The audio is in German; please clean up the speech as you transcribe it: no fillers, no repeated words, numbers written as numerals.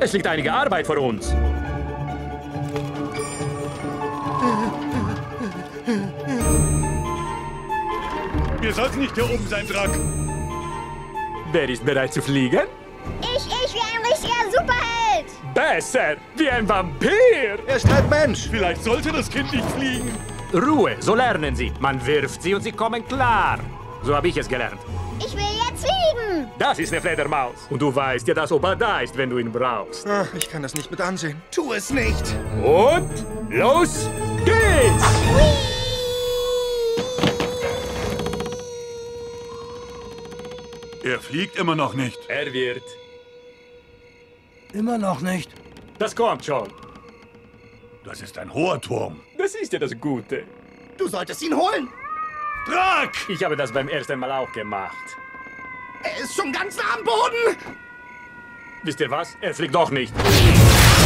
Es liegt einige Arbeit vor uns. Wir sollten nicht hier oben sein, Drack. Wer ist bereit zu fliegen? Ich, wie ein richtiger Superheld. Besser, wie ein Vampir. Er ist halb Mensch. Vielleicht sollte das Kind nicht fliegen. Ruhe, so lernen sie. Man wirft sie und sie kommen klar. So habe ich es gelernt. Ich will jetzt fliegen. Das ist eine Fledermaus. Und du weißt ja, dass Opa da ist, wenn du ihn brauchst. Ach, ich kann das nicht mit ansehen. Tu es nicht! Und los geht's! Er fliegt immer noch nicht. Er wird. Immer noch nicht. Das kommt schon. Das ist ein hoher Turm. Das ist ja das Gute. Du solltest ihn holen! Drack! Ich habe das beim ersten Mal auch gemacht. Er ist schon ganz nah am Boden! Wisst ihr was? Er fliegt doch nicht.